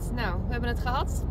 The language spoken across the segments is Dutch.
Alright, nou, we hebben het gehad.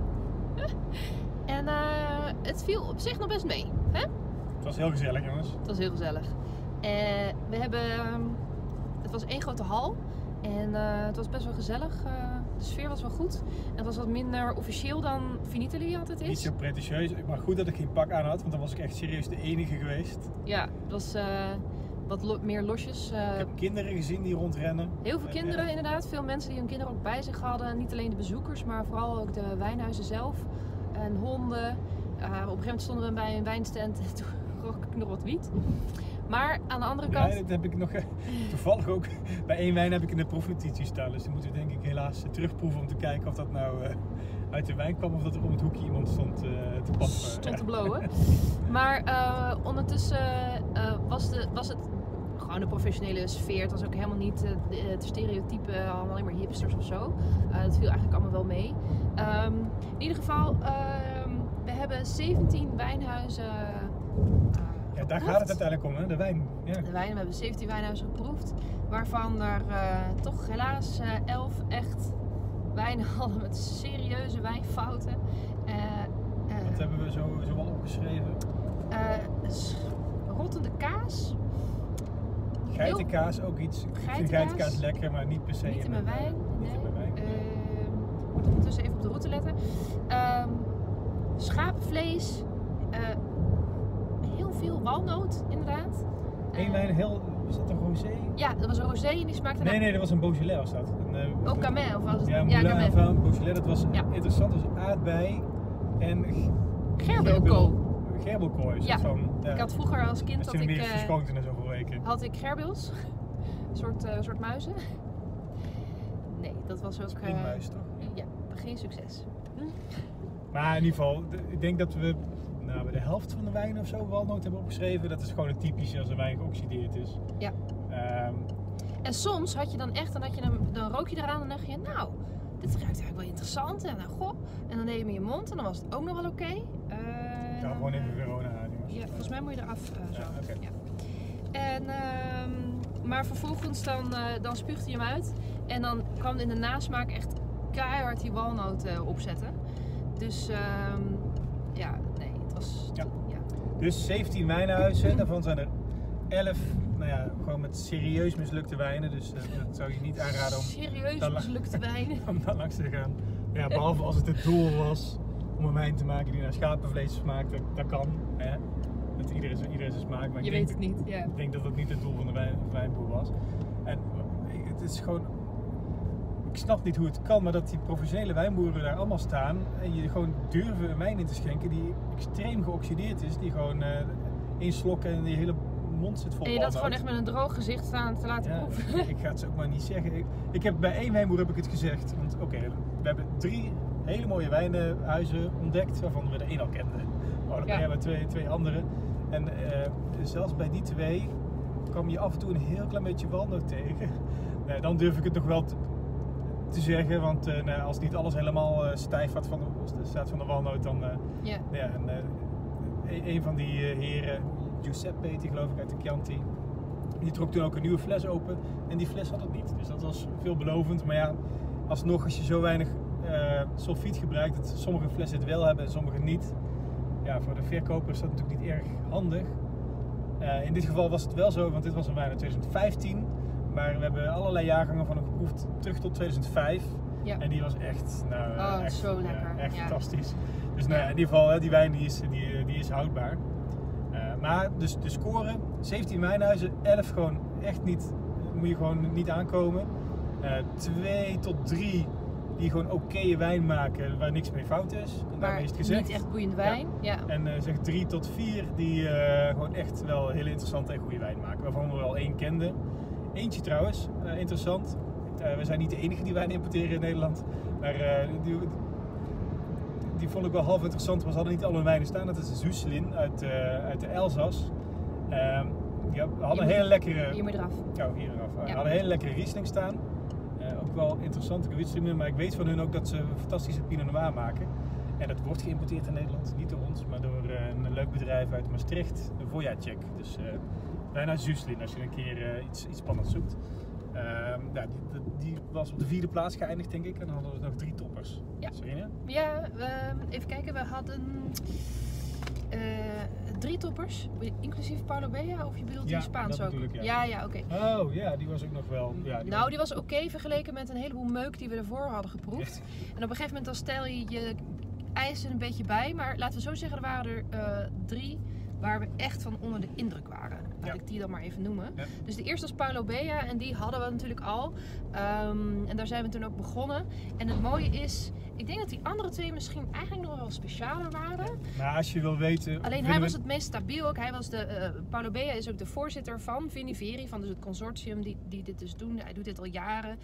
En het viel op zich nog best mee. Hè? Het was heel gezellig, jongens. Het was heel gezellig. We hebben, het was één grote hal. En het was best wel gezellig. De sfeer was wel goed. En het was wat minder officieel dan Vinitaly altijd is. Niet zo pretentieus. Maar goed dat ik geen pak aan had, want dan was ik echt serieus de enige geweest. Ja, het was wat meer losjes. Ik heb kinderen gezien die rondrennen. Heel veel kinderen inderdaad. Veel mensen die hun kinderen ook bij zich hadden. Niet alleen de bezoekers, maar vooral ook de wijnhuizen zelf. En honden. Op een gegeven moment stonden we bij een wijnstand en toen rook ik nog wat wiet. Maar aan de andere kant... Ja, dat heb ik nog toevallig ook. Bij één wijn heb ik in de proefnotitie staan. Dus die moeten we denk ik helaas terugproeven om te kijken of dat nou uit de wijn kwam of dat er om het hoekje iemand stond te paffen. Stond te blowen. Maar ondertussen was het gewoon de professionele sfeer. Het was ook helemaal niet te stereotypen, alleen maar hipsters of zo. Dat viel eigenlijk allemaal wel mee. In ieder geval, we hebben 17 wijnhuizen ja, daar gaat het uiteindelijk om, hè? De wijn. Ja. De wijn, we hebben 17 wijnhuizen geproefd. Waarvan er toch helaas 11 echt wijnen hadden met serieuze wijnfouten. Wat hebben we zo al opgeschreven? Rottende kaas. Geitenkaas ook iets. Ik vind geitenkaas lekker, maar niet per se niet in mijn wijn. Niet in mijn wijn. Moet ondertussen even op de route letten. Schapenvlees. Heel veel walnoot, inderdaad. Eén wijn, was dat een rosé? Ja, dat was een rosé en die smaakte Nee, dat was een Beaujolais was dat. Ook Camel, of was het? Ja, Moulin van Beaujolais, dat was interessant. Dat was aardbei en gerbelkooi. Ja. Van, Ik had vroeger als kind dat weer verschoond in zoveel weken. Had ik gerbils, een soort muizen. Nee, dat was ook... Springmuis toch? Ja, geen succes. Maar in ieder geval, ik denk dat we bij de helft van de wijn of zo walnoot hebben opgeschreven. Dat is gewoon het typische als een wijn geoxideerd is. Ja. En soms had je dan echt, dan rook je eraan en dacht je, nou, dit ruikt eigenlijk wel interessant. En dan en dan deed je hem in je mond en dan was het ook nog wel oké. Ja, gewoon even Verona aan. Ja, volgens mij moet je eraf zo. Ja, okay. Ja. En, maar vervolgens dan spuugde je hem uit. En dan kwam in de nasmaak echt keihard die walnoten opzetten. Dus ja, nee, het was... Ja. Dus 17 wijnhuizen, daarvan zijn er 11 gewoon met serieus mislukte wijnen. Dus dat zou je niet aanraden om... Serieus mislukte wijnen? Om daar langs te gaan. Ja, behalve als het doel was om een wijn te maken die naar schapenvlees smaakt, dat kan. Hè? Dat iedereen zijn smaak. Maar je weet het niet, ja. Ik denk dat dat niet het doel van de wijnboer was. En het is gewoon... Ik snap niet hoe het kan, maar dat die professionele wijnboeren daar allemaal staan en je gewoon durven een wijn in te schenken die extreem geoxideerd is, die gewoon één slok en die hele mond zit vol. En je dat gewoon echt met een droog gezicht staan te laten proeven. Ik ga het zo ook maar niet zeggen. Ik heb bij één wijnboer heb ik het gezegd, want oké, we hebben 3 hele mooie wijnhuizen ontdekt, waarvan we de één al kenden. Maar dan hebben we twee andere. En zelfs bij die 2 kwam je af en toe een heel klein beetje walnoot tegen. Dan durf ik het nog wel te zeggen, want als niet alles helemaal stijf staat van de walnoot, dan een van die heren, Giuseppe heet die geloof ik uit de Chianti, die trok toen ook een nieuwe fles open en die fles had het niet. Dus dat was veelbelovend, maar ja, alsnog als je zo weinig sulfiet gebruikt, dat sommige flessen het wel hebben en sommige niet. Ja, voor de verkoper is dat natuurlijk niet erg handig. In dit geval was het wel zo, want dit was een wijn uit 2015. Maar we hebben allerlei jaargangen van hem geproefd terug tot 2005. Ja. En die was echt, echt zo lekker. Echt fantastisch. Dus in ieder geval, die wijn die is houdbaar. Maar dus de score, 17 wijnhuizen, 11 gewoon echt niet, moet je gewoon niet aankomen. 2 tot 3 die gewoon oké wijn maken waar niks mee fout is. En maar is het gezegd. Niet echt boeiende wijn. Ja. En zeg 3 tot 4 die gewoon echt wel hele interessante en goede wijn maken. Waarvan we wel 1 kenden. Eentje trouwens, interessant. We zijn niet de enige die wijn importeren in Nederland. Maar die vond ik wel half interessant. Maar ze hadden niet alle wijnen staan. Dat is de Zuslin uit de Elzas. Die hadden een hele lekkere... Hier moet je eraf. Oh, hier eraf. Ja. Hadden een hele lekkere Riesling staan. Ook wel interessante gewürztraminer. Maar ik weet van hun ook dat ze een fantastische Pinot Noir maken. En dat wordt geïmporteerd in Nederland. Niet door ons, maar door een leuk bedrijf uit Maastricht. De Voyacek. Dus bijna Zuslin als je een keer iets spannends zoekt. Ja, die was op de 4e plaats geëindigd, denk ik. En dan hadden we nog 3 toppers. Ja. Serena? Ja, even kijken. We hadden 3 toppers, inclusief Paulo Bea, of je bedoelt die Spaans dat ook? bedoel ik, Ja, oké. Oh ja, die was ook nog wel. Ja, die was oké vergeleken met een heleboel meuk die we ervoor hadden geproefd. En op een gegeven moment dan stel je je eisen een beetje bij. Maar laten we zo zeggen, er waren er 3 waar we echt van onder de indruk waren. Laat ik die dan maar even noemen. Ja. Dus de eerste was Paulo Bea en die hadden we natuurlijk al. En daar zijn we toen ook begonnen. En het mooie is, ik denk dat die andere 2 misschien eigenlijk nog wel specialer waren. Nou, als je wil weten... Alleen hij was het meest stabiel ook. Hij was Paulo Bea is ook de voorzitter van Viniveri, van dus het consortium die dit dus doen. Hij doet dit al jaren.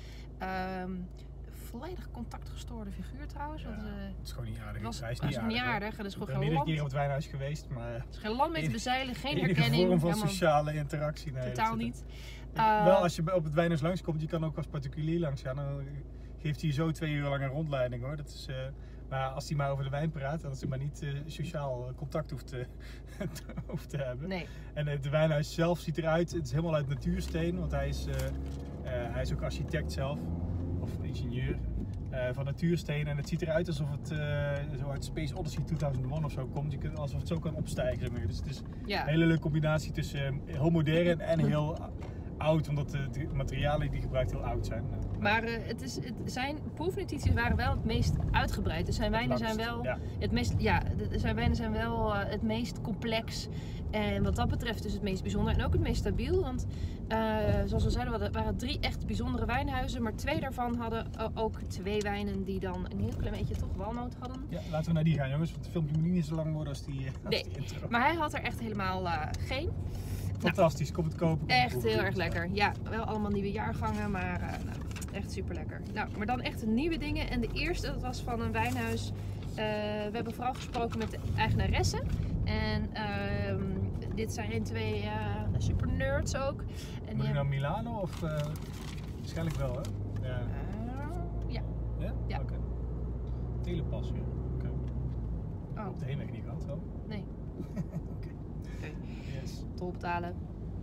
Volledig contactgestoorde figuur trouwens. Want, het is gewoon niet aardig. Hij is niet aardig. Het is gewoon geen land. Ik ben meerdere keer op het wijnhuis geweest, maar... Het is geen land mee te bezeilen, geen enige herkenning. Vorm van sociale interactie. Nee, totaal niet. Wel, als je op het wijnhuis langskomt, je kan ook als particulier langs gaan. Dan geeft hij zo 2 uur lang een rondleiding hoor. Dat is, maar als hij maar over de wijn praat, als hij maar niet sociaal contact hoeft te hebben. Nee. En het wijnhuis zelf ziet eruit, het is helemaal uit natuursteen, want hij is ook architect zelf, of ingenieur van natuursteen. En het ziet eruit alsof het zo uit Space Odyssey 2001 of zo komt, alsof het zo kan opstijgen. Zeg maar. Dus het is een hele leuke combinatie tussen heel modern en heel oud, omdat de materialen die gebruikt heel oud zijn. Maar zijn proefnotities waren wel het meest uitgebreid. Dus zijn wijnen zijn wel het meest, zijn wijnen zijn wel het meest complex. En wat dat betreft is het meest bijzonder en ook het meest stabiel. Want zoals we zeiden, er waren 3 echt bijzondere wijnhuizen. Maar 2 daarvan hadden ook 2 wijnen die dan een heel klein beetje toch walnoot hadden. Ja, laten we naar die gaan jongens, want het filmpje moet niet zo lang worden als die intro. Maar hij had er echt helemaal geen. Fantastisch, kom het kopen. Echt heel erg lekker. Ja, wel allemaal nieuwe jaargangen, maar echt super lekker. Nou, maar dan echt nieuwe dingen. En de eerste, dat was van een wijnhuis. We hebben vooral gesproken met de eigenaresse. En dit zijn 2 super nerds ook. En moet je nou Milano of waarschijnlijk wel hè? Ja. Ja. Ja? Ja. Oké. Telepas weer. Oké. Oh. Op de heenweg niet gehad wel? Nee. Oké. Yes. Tol betalen.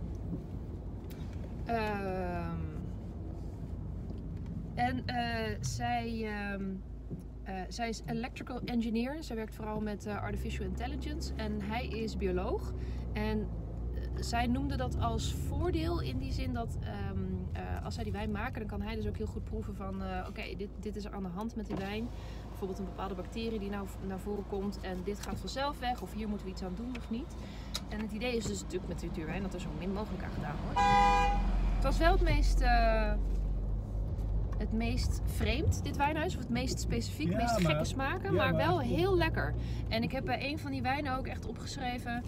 En zij is electrical engineer. Zij werkt vooral met artificial intelligence. En hij is bioloog. En zij noemde dat als voordeel in die zin dat als zij die wijn maken, dan kan hij dus ook heel goed proeven van oké, dit is er aan de hand met die wijn. Bijvoorbeeld een bepaalde bacterie die nou naar voren komt en dit gaat vanzelf weg of hier moeten we iets aan doen of niet. En het idee is dus natuurlijk met natuurwijn dat er zo min mogelijk aan gedaan wordt. Het was wel het meest vreemd, dit wijnhuis, of het meest specifiek, het meest gekke smaken, maar wel heel lekker. En ik heb bij een van die wijnen ook echt opgeschreven,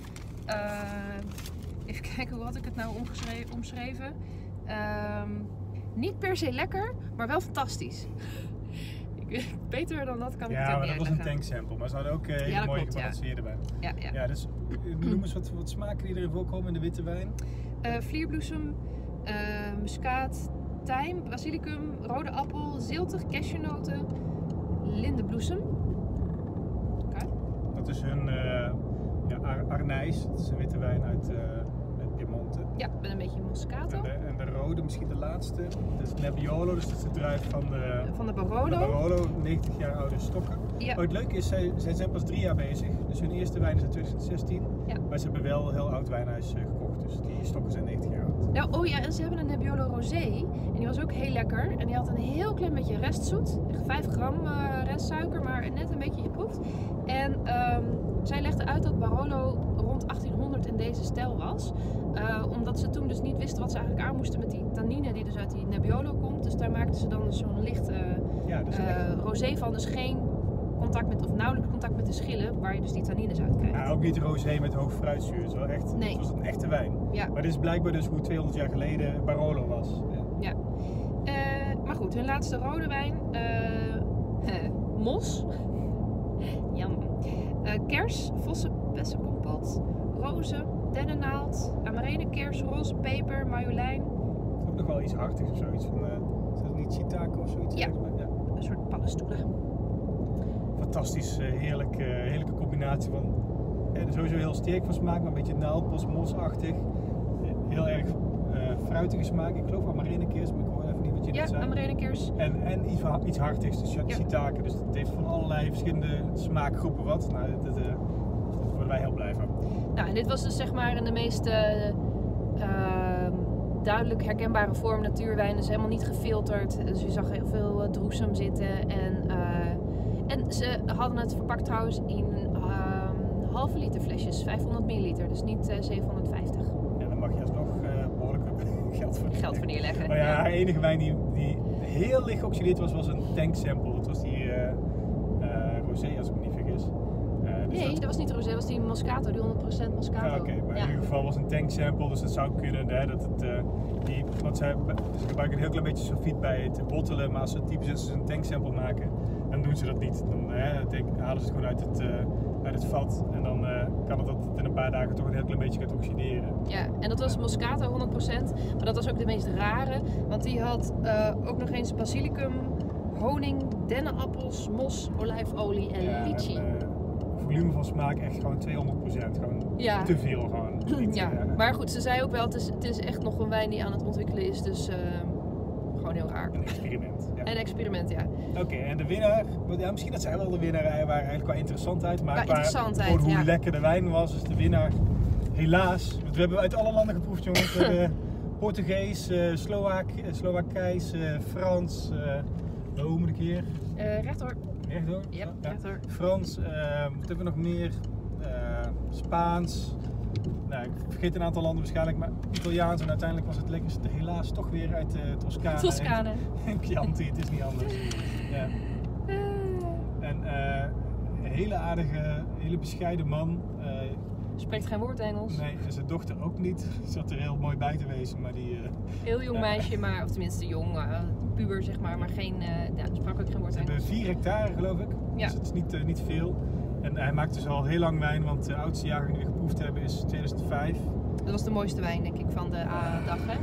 even kijken, hoe had ik het nou omschreven? Niet per se lekker, maar wel fantastisch. Beter dan dat kan ik het ook niet uitleggen. Ja, dat was een tanksample, maar ze hadden ook hele mooie gebalanceerde wijn. Ja, dus noem eens wat smaken die erin voorkomen in de witte wijn. Vlierbloesem, muskaat, tijm, basilicum, rode appel, ziltig, cashewnoten, lindenbloesem. Okay. Dat is hun Arnijs, dat is een witte wijn uit Piemonte. Ja, met een beetje moscato. En de rode, misschien de laatste, dat is Nebbiolo, dus dat is de druif van de Barolo. De Barolo, 90 jaar oude stokken. Ja. Maar het leuke is, zij zijn pas 3 jaar bezig, dus hun eerste wijn is uit 2016. Ja. Maar ze hebben wel een heel oud wijnhuis gekocht, dus die stokken zijn 90 jaar oud. Nou, en ze hebben een Nebbiolo Rosé en die was ook heel lekker. En die had een heel klein beetje restzoet, echt 5 gram restsuiker, maar net een beetje geproefd. En zij legde uit dat Barolo rond 1800 in deze stijl was. Omdat ze toen dus niet wisten wat ze eigenlijk aan moesten met die tannine die dus uit die Nebbiolo komt. Dus daar maakten ze dan zo'n licht rosé van. Dus geen contact met, of nauwelijks contact met de schillen, waar je dus die tannines uit krijgt. Ja, ook niet rosé met hoog fruitzuur. Het is wel echt, het was een echte wijn. Ja. Maar dit is blijkbaar dus hoe 200 jaar geleden Barolo was. Ja. Maar goed, hun laatste rode wijn. Mos. Jammer. Kers, vossenbessenkompot, rozen, dennennaald, amarene-kers, roze peper, marjolein. Ook nog wel iets hartigs of zoiets van, is dat niet shiitake of zoiets? Ja, een soort paddenstoelen. Fantastisch, heerlijke combinatie van, sowieso heel sterk van smaak, maar een beetje naaldbos, mosachtig. Heel erg fruitige smaak. Ik geloof Amarenikeers, maar ik hoor even niet wat je net zei. Amarenikeers. En iets hartigs, dus shiitake. Dus het heeft van allerlei verschillende smaakgroepen wat. Nou, daar worden wij heel blij van. Nou, en dit was dus zeg maar in de meest duidelijk herkenbare vorm natuurwijn. Dus helemaal niet gefilterd. Dus je zag heel veel droesem zitten. En ze hadden het verpakt trouwens in halve liter flesjes, 500 milliliter. Dus niet 750. Ja, dan mag je alsnog behoorlijk geld voor neerleggen. Maar ja, haar enige wijn die heel licht geoxideerd was een tanksample. Dat was die rosé, als ik me niet vergis. Dus nee, dat was niet de rosé, dat was die Moscato, die 100% Moscato. Ja, oké, maar in ieder geval was een tanksample, dus het zou kunnen hè, dat het want ze gebruiken een heel klein beetje sulfiet bij het bottelen, maar als ze typisch een tanksample maken, dan doen ze dat niet. Dan halen ze het gewoon uit het vat en dan kan het dat in een paar dagen toch een heel klein beetje gaat oxideren. Ja, en dat was Moscato 100%, maar dat was ook de meest rare, want die had ook nog eens basilicum, honing, dennenappels, mos, olijfolie en lychee. Volume van smaak echt gewoon 200%. Gewoon te veel gewoon. Ja, maar goed, ze zei ook wel, het is echt nog een wijn die aan het ontwikkelen is, dus gewoon heel raar. Een experiment. Ja. Een experiment, ja. Oké, en de winnaar, misschien dat zij wel de winnaar waren eigenlijk qua interessantheid, maar qua hoe lekker de wijn was, is de winnaar helaas. Want we hebben uit alle landen geproefd, jongens. We hebben Portugees, Slowakijs, Frans, hoe moet ik hier? Rechtdoor. Rechtdoor? Yep, ja. rechtdoor. Frans, wat hebben we nog meer? Spaans. Nou, ik vergeet een aantal landen waarschijnlijk, maar Italiaans en uiteindelijk was het lekkerste helaas toch weer uit Toscane. En Chianti, het is niet anders. Ja. En een hele aardige, hele bescheiden man. Spreekt geen woord Engels. Nee, en zijn dochter ook niet. Ze zat er heel mooi bij te wezen, maar die... heel jong meisje, maar, of tenminste jong, puber zeg maar geen, sprak ook geen woord Engels. Ze hebben 4 hectare geloof ik, ja. Dus het is niet veel. En hij maakt dus al heel lang wijn, want de oudste jaargang die we geproefd hebben is 2005. Dat was de mooiste wijn denk ik van de dag hè?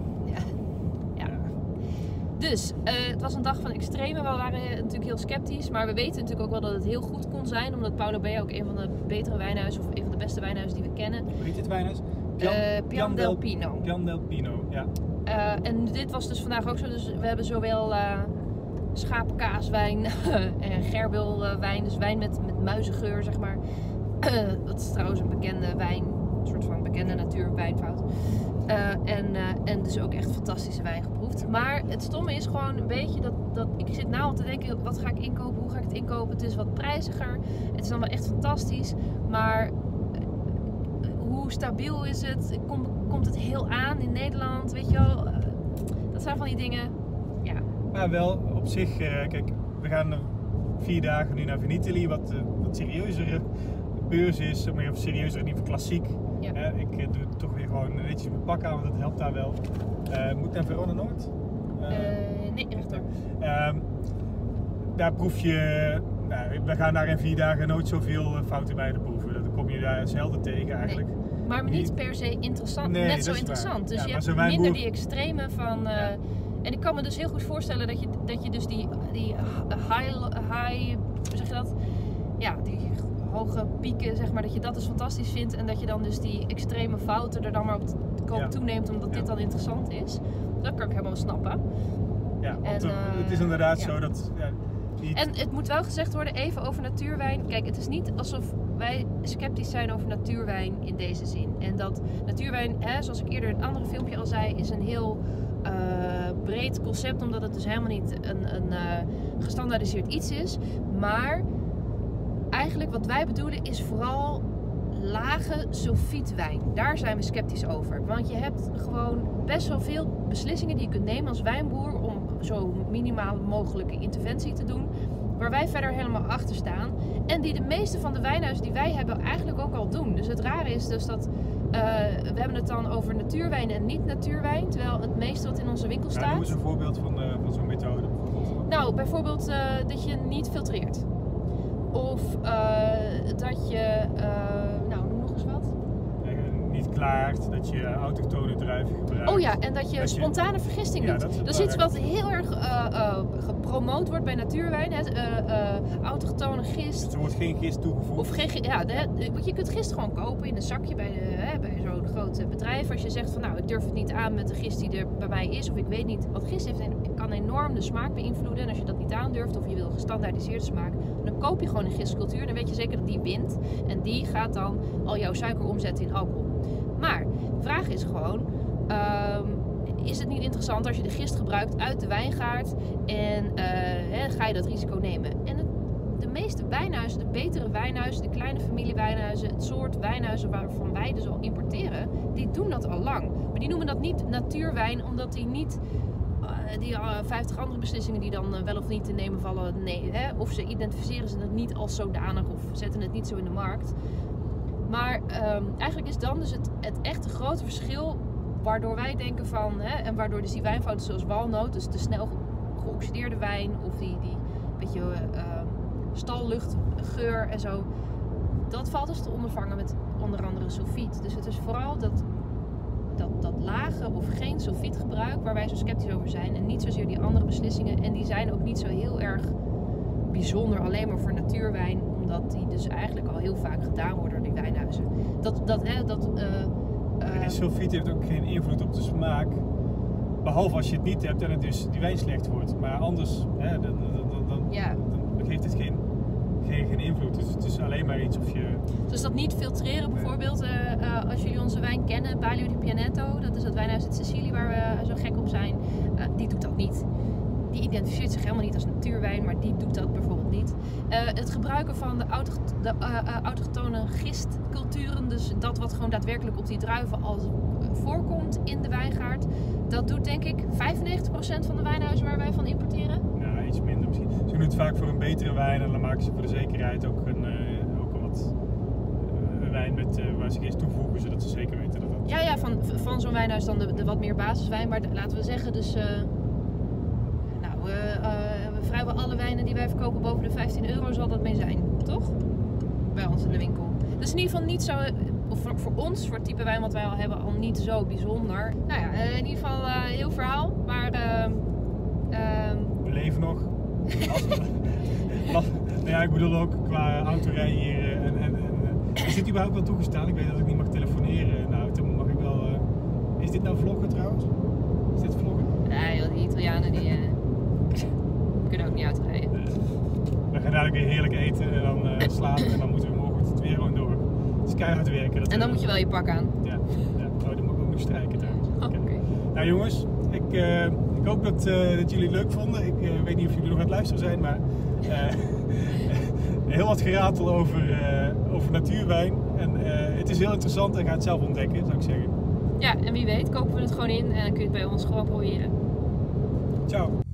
Ja. Dus, het was een dag van extreme. We waren natuurlijk heel sceptisch, maar we weten natuurlijk ook wel dat het heel goed kon zijn. Omdat Paolo B. ook een van de betere wijnhuizen, of een van de beste wijnhuizen die we kennen. Hoe heet dit wijnhuis? Pian del Pino. Pian del Pino, ja. En dit was dus vandaag ook zo. Dus we hebben zowel schapenkaaswijn en gerbelwijn, dus wijn met muizengeur, zeg maar. Dat is trouwens een bekende wijn, een soort van bekende natuurwijnfout. En dus ook echt fantastische wijn geproefd. Maar het stomme is gewoon een beetje dat ik zit nou al te denken, wat ga ik inkopen, hoe ga ik het inkopen? Het is wat prijziger, het is allemaal echt fantastisch, maar hoe stabiel is het? Komt het heel aan in Nederland, weet je wel? Dat zijn van die dingen, ja. Maar wel op zich, kijk, we gaan 4 dagen nu naar Vinitaly, wat serieuzere beurs is, maar serieuzer in ieder geval klassiek. Ja. Ik doe het toch weer gewoon netjes mijn pak aan, want dat helpt daar wel. Moet ik naar Verona Noord? Nee, rechtdoor. Daar proef je, we gaan daar in 4 dagen nooit zoveel fouten bij de proeven. Dan kom je daar zelden tegen eigenlijk. Nee. Maar niet per se interessant, nee, net zo interessant. Dus ja, je hebt minder die extreme van... En ik kan me dus heel goed voorstellen dat je dus die high, hoe zeg je dat? Ja, die hoge pieken, zeg maar, dat je dat dus fantastisch vindt. En dat je dan dus die extreme fouten er dan maar op de koop toeneemt, omdat dit dan interessant is. Dat kan ik helemaal snappen. Ja, want het is inderdaad zo dat... En het moet wel gezegd worden, even over natuurwijn. Kijk, het is niet alsof wij sceptisch zijn over natuurwijn in deze zin. En dat natuurwijn, zoals ik eerder in een andere filmpje al zei, is een heel breed concept. Omdat het dus helemaal niet een gestandaardiseerd iets is. Maar eigenlijk wat wij bedoelen is vooral lage sulfietwijn. Daar zijn we sceptisch over. Want je hebt gewoon best wel veel beslissingen die je kunt nemen als wijnboer om zo minimaal mogelijke interventie te doen. Waar wij verder helemaal achter staan. En die de meeste van de wijnhuizen die wij hebben eigenlijk ook al doen. Dus het rare is dus dat we hebben het dan over natuurwijn en niet natuurwijn. Terwijl het meeste wat in onze winkel staat... Noem eens een voorbeeld van zo'n methode bijvoorbeeld. Nou, bijvoorbeeld dat je niet filtreert. Of dat je... nou, noem nog eens wat. Niet klaart, dat je autochtone druiven gebruikt. Oh ja, en dat je spontane vergisting doet. Dat is iets wat heel erg gepromoot wordt bij natuurwijn. Autochtone gist. Dus er wordt geen gist toegevoegd. Of geen, je kunt gist gewoon kopen in een zakje bij zo'n groot bedrijf. Als je zegt van nou, ik durf het niet aan met de gist die er bij mij is. Of ik weet niet. Want gist kan enorm de smaak beïnvloeden. En als je dat niet aandurft of je wil gestandaardiseerde smaak, dan koop je gewoon een gistcultuur. Dan weet je zeker dat die wint. En die gaat dan al jouw suiker omzetten in alcohol. Maar de vraag is gewoon, is het niet interessant als je de gist gebruikt uit de wijngaard en ga je dat risico nemen? En de meeste wijnhuizen, de betere wijnhuizen, de kleine familiewijnhuizen, het soort wijnhuizen waarvan wij dus al importeren, die doen dat al lang. Maar die noemen dat niet natuurwijn, omdat die niet die 50 andere beslissingen die dan wel of niet te nemen vallen, of ze identificeren ze het niet als zodanig of zetten het niet zo in de markt. Maar eigenlijk is dan dus het echte grote verschil waardoor wij denken van, en waardoor dus die wijnfouten zoals walnoot, dus de snel geoxideerde wijn of die beetje stalluchtgeur en zo, dat valt dus te ondervangen met onder andere sulfiet. Dus het is vooral dat lage of geen sulfietgebruik waar wij zo sceptisch over zijn en niet zozeer die andere beslissingen. En die zijn ook niet zo heel erg bijzonder alleen maar voor natuurwijn, omdat die dus eigenlijk al heel vaak gedaan worden door die wijnhuizen. Die sulfiet heeft ook geen invloed op de smaak, behalve als je het niet hebt en het dus die wijn slecht wordt. Maar anders dan geeft het geen invloed. Dus het is alleen maar iets of je... Dus dat niet filtreren bijvoorbeeld, als jullie onze wijn kennen, Balio di Pianetto, dat is dat wijnhuis uit Sicilië waar we zo gek op zijn, die doet dat niet. Die identificeert zich helemaal niet als natuurwijn, maar die doet dat bijvoorbeeld niet. Het gebruiken van de autochtone gistculturen, dus dat wat gewoon daadwerkelijk op die druiven al voorkomt in de wijngaard, dat doet denk ik 95% van de wijnhuizen waar wij van importeren. Ja, iets minder misschien. Ze doen het vaak voor een betere wijn en dan maken ze voor de zekerheid ook een wijn met, waar ze gist toevoegen, zodat ze zeker weten dat dat... Ja, van zo'n wijnhuis dan de wat meer basiswijn, maar laten we zeggen dus... vrijwel alle wijnen die wij verkopen boven de €15 zal dat mee zijn, toch? Bij ons in de winkel. Dus in ieder geval niet zo, of voor ons, voor het type wijn wat wij al hebben, al niet zo bijzonder. Nou ja, in ieder geval heel verhaal, maar... We leven nog. Ja, ik bedoel ook qua autorijden hier. Is dit überhaupt wel toegestaan? Ik weet dat ik niet mag telefoneren in de auto, maar mag ik wel... Is dit nou vloggen trouwens? Is dit vloggen? Nee, die Italianen die... kunnen ook niet uitrijden. We gaan dadelijk weer heerlijk eten en dan slapen en dan moeten we morgen weer gewoon door. Het is keihard werken. En dan moet je wel je pak aan. Ja. Oh, dan moet ik ook nog strijken trouwens. Okay. Nou jongens, ik hoop dat jullie het leuk vonden. Ik weet niet of jullie nog aan het luisteren zijn, maar heel wat geratel over natuurwijn. En het is heel interessant en ga het zelf ontdekken, zou ik zeggen. Ja, en wie weet kopen we het gewoon in en dan kun je het bij ons gewoon proberen. Ciao.